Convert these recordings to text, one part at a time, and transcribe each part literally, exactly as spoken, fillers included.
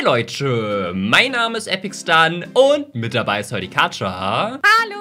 Leute, mein Name ist EpicStun und mit dabei ist heute die Katja. Hallo!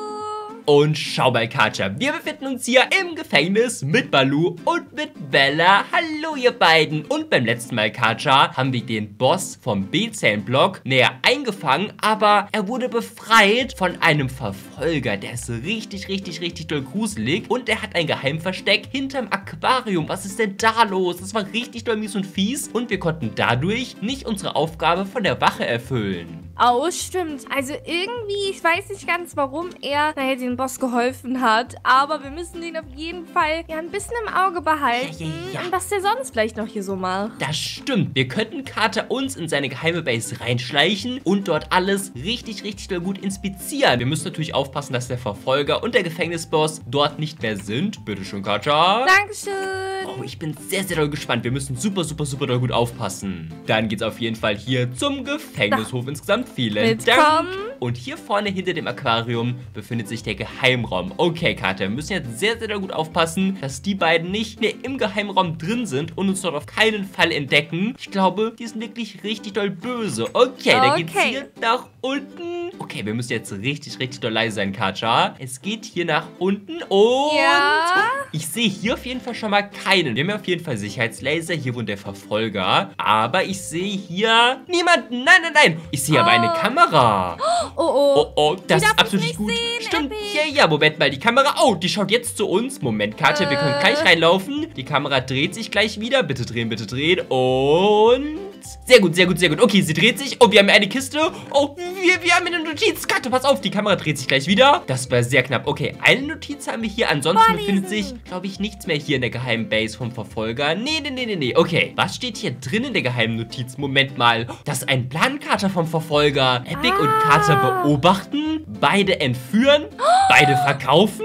Und schau mal, Katja, wir befinden uns hier im Gefängnis mit Baloo und mit Bella. Hallo, ihr beiden. Und beim letzten Mal, Katja, haben wir den Boss vom B-Zellen-Block näher eingefangen, aber er wurde befreit von einem Verfolger. Der ist richtig, richtig, richtig doll gruselig und er hat ein Geheimversteck hinterm Aquarium. Was ist denn da los? Das war richtig doll mies und fies und wir konnten dadurch nicht unsere Aufgabe von der Wache erfüllen. Oh, stimmt. Also irgendwie, ich weiß nicht ganz, warum er naja, den Boss geholfen hat, aber wir müssen ihn auf jeden Fall ja ein bisschen im Auge behalten, ja, ja, ja. und was der sonst vielleicht noch hier so macht. Das stimmt. Wir könnten Carter uns in seine geheime Base reinschleichen und dort alles richtig, richtig doll gut inspizieren. Wir müssen natürlich aufpassen, dass der Verfolger und der Gefängnisboss dort nicht mehr sind. Bitte schön, Carter. Dankeschön. Oh, ich bin sehr, sehr doll gespannt. Wir müssen super, super, super doll gut aufpassen. Dann geht's auf jeden Fall hier zum Gefängnishof insgesamt. Vielen Dank. Willkommen. Und hier vorne hinter dem Aquarium befindet sich der Geheimraum. Okay, Carter, wir müssen jetzt sehr, sehr doll gut aufpassen, dass die beiden nicht mehr im Geheimraum drin sind und uns dort auf keinen Fall entdecken. Ich glaube, die sind wirklich richtig doll böse. Okay, dann geht's Okay. hier nach unten. Okay, wir müssen jetzt richtig, richtig doll leise sein, Katja. Es geht hier nach unten und Ja. ich sehe hier auf jeden Fall schon mal keinen. Wir haben ja auf jeden Fall Sicherheitslaser. Hier wohnt der Verfolger. Aber ich sehe hier niemanden. Nein, nein, nein. Ich sehe aber Oh. eine Kamera. Oh, oh. Oh, oh, das darf ist absolut ich nicht nicht gut. sehen, Stimmt. Epic. Ja, ja, Moment mal. Die Kamera. Oh, die schaut jetzt zu uns. Moment, Katja, wir können Äh. gleich reinlaufen. Die Kamera dreht sich gleich wieder. Bitte drehen, bitte drehen. Und sehr gut, sehr gut, sehr gut. Okay, sie dreht sich. Oh, wir haben eine Kiste. Oh, wir, wir haben eine Notiz. Katja, pass auf, die Kamera dreht sich gleich wieder. Das war sehr knapp. Okay, eine Notiz haben wir hier. Ansonsten Vorlesen. befindet sich, glaube ich, nichts mehr hier in der geheimen Base vom Verfolger. Nee, nee, nee, nee, nee. Okay, was steht hier drin in der geheimen Notiz? Moment mal. Das ist ein Plankarte vom Verfolger. Epic Ah. und Carter beobachten, beide entführen, beide verkaufen.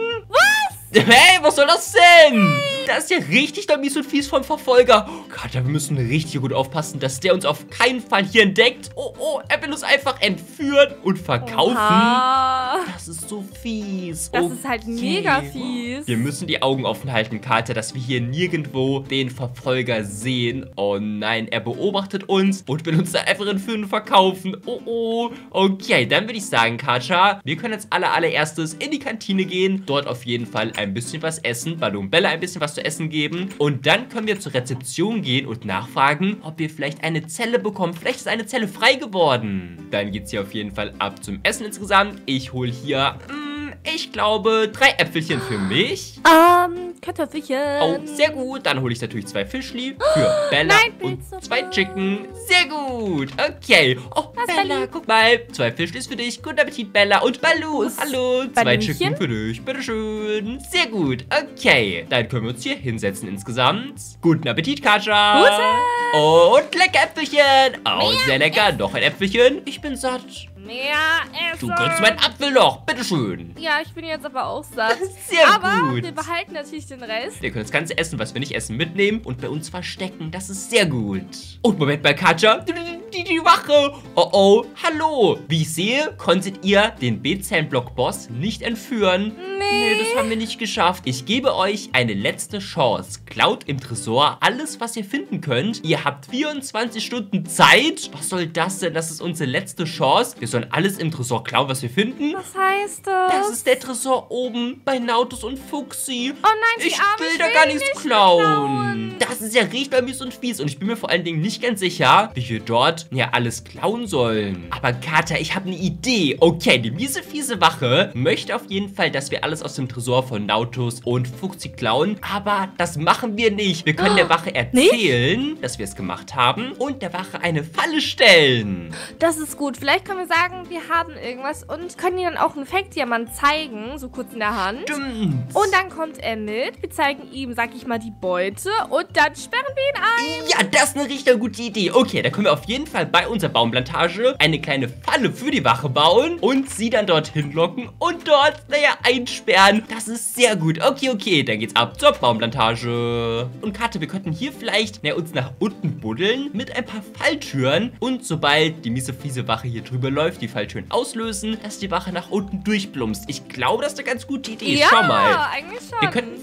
Hey, was soll das denn? Das ist ja richtig doll mies und fies vom Verfolger. Oh Gott, wir müssen richtig gut aufpassen, dass der uns auf keinen Fall hier entdeckt. Oh, oh, er will uns einfach entführen und verkaufen. Oha. Das ist so fies. Das Okay. ist halt mega fies. Wir müssen die Augen offen halten, Carter, dass wir hier nirgendwo den Verfolger sehen. Oh nein, er beobachtet uns und will uns da einfach entführen und verkaufen. Oh, oh. Okay, dann würde ich sagen, Carter, wir können als aller, allererstes in die Kantine gehen. Dort auf jeden Fall ein bisschen was essen. Baloo und Bella ein bisschen was zu essen geben. Und dann können wir zur Rezeption gehen und nachfragen, ob wir vielleicht eine Zelle bekommen. Vielleicht ist eine Zelle frei geworden. Dann geht es hier auf jeden Fall ab zum Essen insgesamt. Ich hole hier, mm, ich glaube, drei Äpfelchen für mich. Ähm, Kartoffelchen. Oh, sehr gut. Dann hole ich natürlich zwei Fischli für Bella Nein, und Pilze. zwei Chicken. Sehr gut. Okay. Oh, Was, Bella, Baloo? guck mal. Zwei Fischlis für dich. Guten Appetit, Bella. Und Baloo. Was? Hallo. Zwei Ballonchen? Chicken für dich. Bitteschön. Sehr gut. Okay. Dann können wir uns hier hinsetzen insgesamt. Guten Appetit, Katja. Guten. Und lecker Äpfelchen. Oh, sehr lecker. Noch ein Äpfelchen. Ich bin satt. Mehr Essen. Du kriegst meinen Apfel noch. Bitteschön. Ja, ich bin jetzt aber auch satt. Sehr aber gut. wir behalten natürlich den Rest. Wir können das ganze Essen, was wir nicht essen, mitnehmen und bei uns verstecken. Das ist sehr gut. Und Moment mal, Katja. Die, die, die Wache. Oh, oh. Hallo. Wie ich sehe, konntet ihr den B-Zellen-Block-Boss nicht entführen. Nee, das haben wir nicht geschafft. Ich gebe euch eine letzte Chance. Klaut im Tresor alles, was ihr finden könnt. Ihr habt vierundzwanzig Stunden Zeit. Was soll das denn? Das ist unsere letzte Chance. Wir sollen alles im Tresor klauen, was wir finden. Was heißt das? Das ist der Tresor oben bei Nautus und Fuchsi. Oh nein, die Ich Arme, will ich da will gar nichts nicht klauen. klauen. Das ist ja richtig mies und fies. Und ich bin mir vor allen Dingen nicht ganz sicher, wie wir dort ja alles klauen sollen. Aber Carter, ich habe eine Idee. Okay, die miese, fiese Wache möchte auf jeden Fall, dass wir alles aus dem Tresor von Nautus und Fuchsi klauen. Aber das machen wir nicht. Wir können der Wache erzählen, dass wir es gemacht haben und der Wache eine Falle stellen. Das ist gut. Vielleicht können wir sagen, wir haben irgendwas und können ihm dann auch einen Fake-Diamant zeigen, so kurz in der Hand. Stimmt. Und dann kommt er mit. Wir zeigen ihm, sag ich mal, die Beute und dann sperren wir ihn ein. Ja, das ist eine richtig gute Idee. Okay, da können wir auf jeden Fall bei unserer Baumplantage eine kleine Falle für die Wache bauen und sie dann dorthin locken und dort, naja, einsperren. Das ist sehr gut. Okay, okay, dann geht's ab zur Baumplantage. Und Karte, wir könnten hier vielleicht, naja, uns nach unten buddeln mit ein paar Falltüren und sobald die miese, fiese Wache hier drüber läuft, die Falltüren auslösen, dass die Wache nach unten durchplumpst. Ich glaube, das ist eine ganz gute Idee. Ja, Schau mal. eigentlich schon. Wir könnten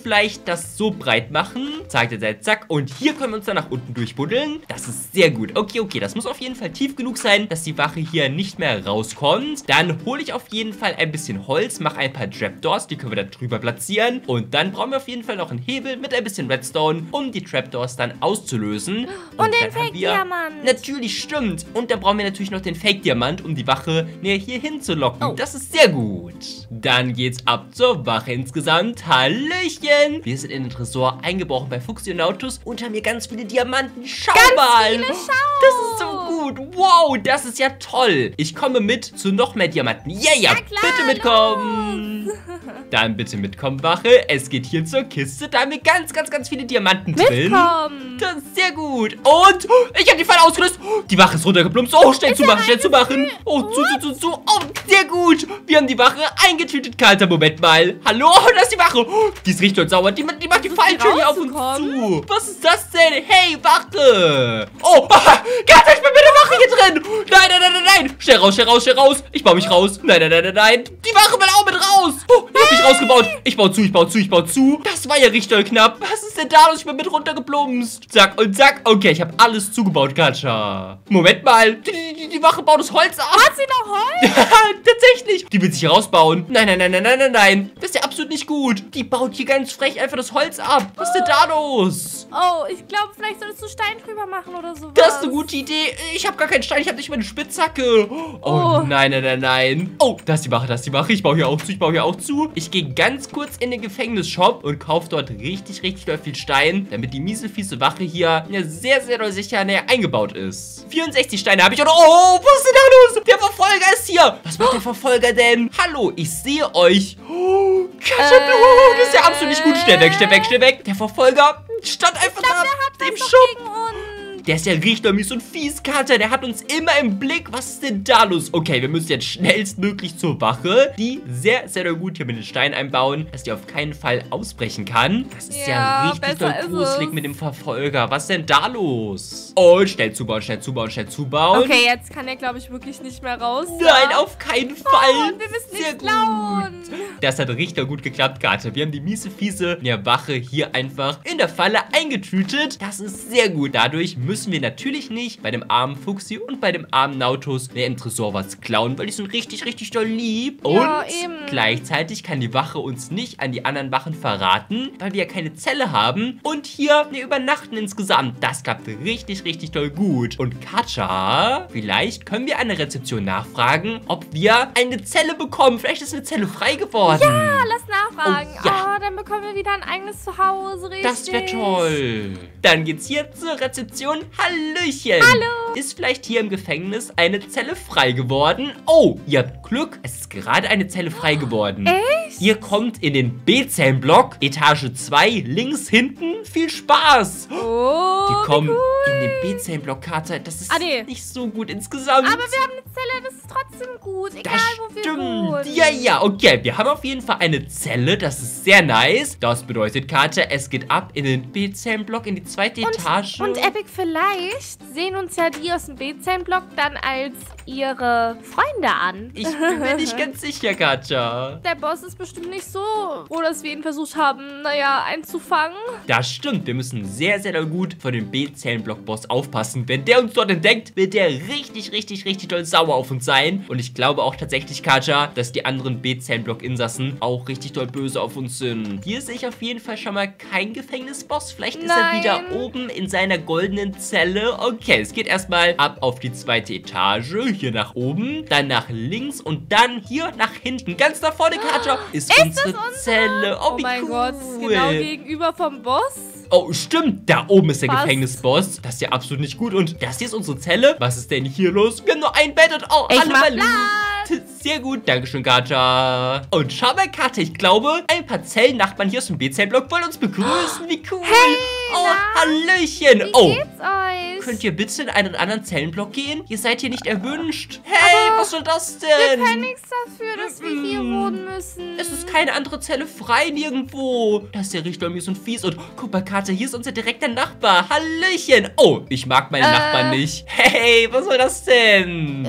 vielleicht das so breit machen. Zack, zack, zack. Und hier können wir uns dann nach unten durchbuddeln. Das ist sehr gut. Okay, okay. Das muss auf jeden Fall tief genug sein, dass die Wache hier nicht mehr rauskommt. Dann hole ich auf jeden Fall ein bisschen Holz, mache ein paar Trapdoors. Die können wir da drüber platzieren. Und dann brauchen wir auf jeden Fall noch einen Hebel mit ein bisschen Redstone, um die Trapdoors dann auszulösen. Und, und den Fake-Diamant. Natürlich, stimmt. Und dann brauchen wir natürlich noch den Fake-Diamant, um die Wache näher hier hinzulocken. Oh. Das ist sehr gut. Dann geht's ab zur Wache insgesamt. Hallöchen. Wir sind in den Tresor eingebrochen bei Fuchsi und Nautus und haben hier ganz viele Diamanten. Schau ganz mal. Viele, schau. Das ist so gut. Wow, das ist ja toll. Ich komme mit zu noch mehr Diamanten. Yeah, ja, klar, bitte mitkommen. los. Dann bitte mitkommen, Wache. Es geht hier zur Kiste. Da haben wir ganz, ganz, ganz viele Diamanten drin. Mitkommen. Das ist sehr gut. Und oh, ich habe die Falle ausgelöst. Oh, die Wache ist runtergeplumpst. Oh, schnell zu machen, schnell zu machen. Oh, zu, zu, zu, zu. Oh, sehr gut. Wir haben die Wache eingetütet. Kalter, Moment mal. Hallo, oh, das ist die Wache. Oh, die ist richtig sauer. Die, die macht die Falltür hier auf uns zu. Was ist das denn? Hey, Wache. Oh, Katze, ich bin mit der Wache hier drin. Nein, nein, nein, nein, nein. Schnell raus, schnell raus, schnell raus. Ich baue mich raus. Nein, nein, nein, nein, nein. Die Wache will auch mit raus. Oh, ich hab mich rausgebaut. Ich baue zu, ich baue zu, ich baue zu. Das war ja richtig knapp. Was ist denn da los? Ich bin mit runtergeplumpst. Zack und zack. Okay, ich habe alles zugebaut, Katja. Moment mal. Die, die, die Wache baut das Holz ab. Hat sie noch Holz? Ja, tatsächlich. Die will sich hier rausbauen. Nein, nein, nein, nein, nein, nein, nein. Das ist ja absolut nicht gut. Die baut hier ganz frech einfach das Holz ab. Was ist denn da los? Oh, ich glaube, vielleicht solltest du Stein drüber machen oder sowas. Das ist eine gute Idee. Ich habe gar keinen Stein. Ich habe nicht mal eine Spitzhacke. Oh, Oh. nein, nein, nein, nein. Oh, das ist die Wache, das ist die Wache. Ich baue hier auch zu, ich baue hier auch zu. Ich gehe ganz kurz in den Gefängnisshop und kaufe dort richtig, richtig doll viel Stein, damit die miese, fiese Wache hier ja, sehr, sehr doll sicher näher eingebaut ist. vierundsechzig Steine habe ich. Und oh, was ist denn da los? Der Verfolger ist hier. Was macht der Verfolger denn? Hallo, ich sehe euch. Oh, Katja, Äh. oh, das ist ja absolut nicht gut. Schnell weg, schnell weg, schnell weg. Der Verfolger stand einfach Ich glaube, da der hat im was doch Shop. gegen uns. Der ist ja richtig mies und fies, Katja. Der hat uns immer im Blick. Was ist denn da los? Okay, wir müssen jetzt schnellstmöglich zur Wache, die sehr, sehr doll gut hier mit den Steinen einbauen, dass die auf keinen Fall ausbrechen kann. Das ist ja, Ja, richtig doll besser ist gruselig es. mit dem Verfolger. Was ist denn da los? Und schnell zubauen, schnell zubauen, schnell zubauen. Okay, jetzt kann er, glaube ich, wirklich nicht mehr raus. Nein, ja? auf keinen Fall. Oh, und wir müssen Sehr nicht klauen. gut. Das hat richtig gut geklappt, Katja. Wir haben die miese, fiese ja, Wache hier einfach in der Falle eingetütet. Das ist sehr gut. Dadurch müssen wir natürlich nicht bei dem armen Fuchsi und bei dem armen Nautus mehr im Tresor was klauen, weil die sind richtig, richtig doll lieb. Ja, und eben. gleichzeitig kann die Wache uns nicht an die anderen Wachen verraten, weil wir ja keine Zelle haben und hier ne, übernachten insgesamt. Das klappt richtig, richtig doll gut. Und Katja, vielleicht können wir an der Rezeption nachfragen, ob wir eine Zelle bekommen. Vielleicht ist eine Zelle frei geworden. Ja, lass nachfragen. Oh, ja. Oh, dann bekommen wir wieder ein eigenes Zuhause, richtig. Das wäre toll. Dann geht's hier zur Rezeption. Hallöchen. Hallo. Ist vielleicht hier im Gefängnis eine Zelle frei geworden? Oh, ihr habt Glück. Es ist gerade eine Zelle frei geworden. Echt? Ihr kommt in den B-Zellenblock, Etage zwei, links hinten. Viel Spaß. Oh, Wir kommen wie cool. in den B-Zellenblock, Katja. Das ist Ah, nee. nicht so gut insgesamt. Aber wir haben eine Zelle, das ist trotzdem gut. Egal, Das wo wir stimmt. wohnen. Ja, ja, okay. Wir haben auf jeden Fall eine Zelle. Das ist sehr nice. Das bedeutet, Katja, es geht ab in den B-Zellenblock, in die zweite Etage. Und Epic, vielleicht sehen uns ja die aus dem B-Zellen-Block dann als ihre Freunde an. Ich bin mir nicht ganz sicher, Katja. Der Boss ist bestimmt nicht so froh, dass wir ihn versucht haben, naja, einzufangen. Das stimmt. Wir müssen sehr, sehr doll gut vor dem B-Zellenblock-Boss aufpassen. Wenn der uns dort entdeckt, wird der richtig, richtig, richtig doll sauer auf uns sein. Und ich glaube auch tatsächlich, Katja, dass die anderen B-Zellenblock-Insassen auch richtig doll böse auf uns sind. Hier sehe ich auf jeden Fall schon mal kein Gefängnisboss. Vielleicht ist Nein. er wieder oben in seiner goldenen Zelle. Okay, es geht erstmal ab auf die zweite Etage. Hier nach oben, dann nach links und dann hier nach hinten. Ganz da vorne, Katja, ist, Ist unsere das unsere? Zelle. Oh, Oh wie mein cool. Gott, das ist genau gegenüber vom Boss. Oh, stimmt. Da oben ist der Fast. Gefängnisboss. Das ist ja absolut nicht gut. Und das hier ist unsere Zelle. Was ist denn hier los? Wir haben nur ein Bett und oh, Ich alle mach Balloons. Sehr gut. Dankeschön, Katja. Und schau mal, Katja. Ich glaube, ein paar Zellennachbarn hier aus dem B-Zellblock wollen uns begrüßen. Wie cool. Hey, oh, na? Hallöchen. Wie Oh. geht's euch? Könnt ihr bitte in einen anderen Zellenblock gehen? Ihr seid hier nicht erwünscht. Hey, Aber was soll das Wir denn? können nichts dafür, dass wir hier Mm. wohnen müssen. Es ist keine andere Zelle frei nirgendwo. Das ist ja richtig mies und fies. Und guck mal, Katja, hier ist unser direkter Nachbar. Hallöchen. Oh, ich mag meine Äh. Nachbarn nicht. Hey, was soll das denn? Äh,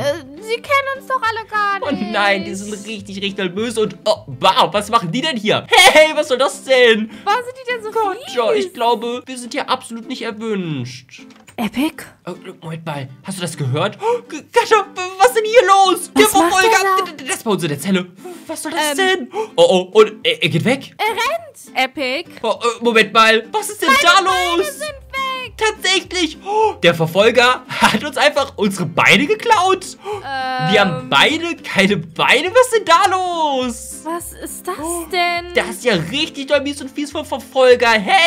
Sie kennen uns doch alle gar Oh nicht. nein, die sind richtig, richtig böse. Und, oh, wow, was machen die denn hier? Hey, was soll das denn? Warum sind die denn so fies? Katja, ich glaube, wir sind hier absolut nicht erwünscht. Epic? Oh, Moment mal, hast du das gehört? Oh, Katja, was ist denn hier los? Der Was macht Verfolger, er da? der, der ist bei uns in der Zelle. Was soll das Ähm. denn? Oh, oh, und er, er geht weg. Er rennt. Epic? Oh, äh, Moment mal, was ist denn da Beine los? sind weg. Tatsächlich, oh, der Verfolger hat uns einfach unsere Beine geklaut. Ähm, Wir haben beide keine Beine. Was ist denn da los? Was ist das denn? Das ist ja richtig doll mies und fies vom Verfolger.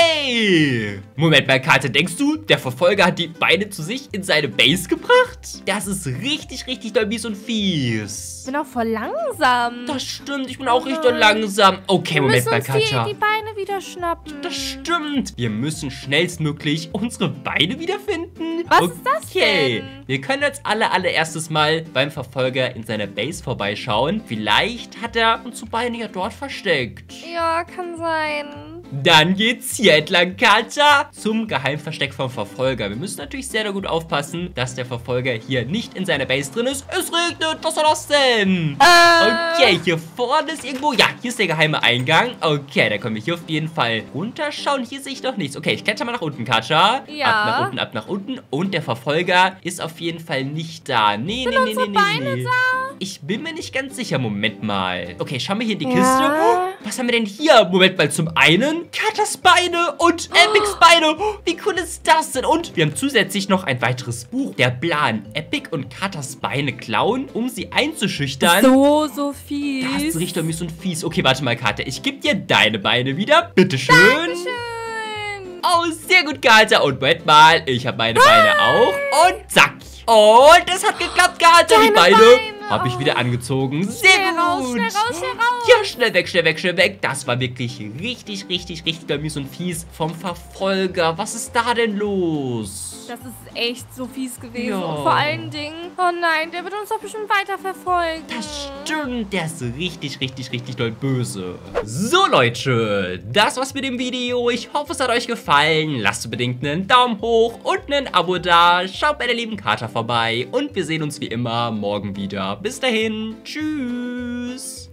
Hey! Moment mal, Karte, denkst du, der Verfolger hat die Beine zu sich in seine Base gebracht? Das ist richtig, richtig doll mies und fies. Ich bin auch voll langsam. Das stimmt, ich bin auch richtig doll langsam. Okay, Wir Moment müssen mal, uns die, Katja. die Beine wieder schnappen. Das stimmt. Wir müssen schnellstmöglich unsere Beine wiederfinden. Was ist das Okay. denn? Wir können jetzt alle allererstes mal beim Verfolger in seiner Base vorbeischauen. Vielleicht hat er unsere Beine ja dort versteckt. Ja, kann sein. Dann geht's hier entlang, Katja, zum Geheimversteck vom Verfolger. Wir müssen natürlich sehr, sehr gut aufpassen, dass der Verfolger hier nicht in seiner Base drin ist. Es regnet, was soll das denn? Äh. Okay, hier vorne ist irgendwo, ja, hier ist der geheime Eingang. Okay, da können wir hier auf jeden Fall runterschauen. Hier sehe ich doch nichts. Okay, ich kletter mal nach unten, Katja. Ja. Ab nach unten, ab nach unten. Und der Verfolger ist auf jeden Fall nicht da. Nee, nee, nee, nee, unsere nee, Beine nee. da? Ich bin mir nicht ganz sicher. Moment mal. Okay, schauen wir hier in die Ja. Kiste. Oh, was haben wir denn hier? Moment mal, zum einen Katas Beine und Epics Beine. Oh, wie cool ist das denn? Und wir haben zusätzlich noch ein weiteres Buch. Der Plan. Epic und Katas Beine klauen, um sie einzuschüchtern. So, so fies. Das ist richtig mies und fies. Okay, warte mal, Kata. Ich gebe dir deine Beine wieder. Bitteschön. Schön. Oh, sehr gut, Kata. Und Moment mal, ich habe meine Beine auch. Und zack. Und es hat geklappt, Kata. Die Deine Beine Beine. habe ich wieder angezogen. Sehr Schnell gut. raus, schnell raus, schnell raus. Ja, schnell weg, schnell weg, schnell weg. Das war wirklich richtig, richtig, richtig mies und fies vom Verfolger. Was ist da denn los? Das ist echt so fies gewesen. Ja. Und vor allen Dingen, oh nein, der wird uns doch bestimmt weiterverfolgen. Das stimmt, der ist richtig, richtig, richtig doll böse. So, Leute, das war's mit dem Video. Ich hoffe, es hat euch gefallen. Lasst unbedingt einen Daumen hoch und ein Abo da. Schaut bei der lieben Kata vorbei und wir sehen uns wie immer morgen wieder. Bis dahin, tschüss.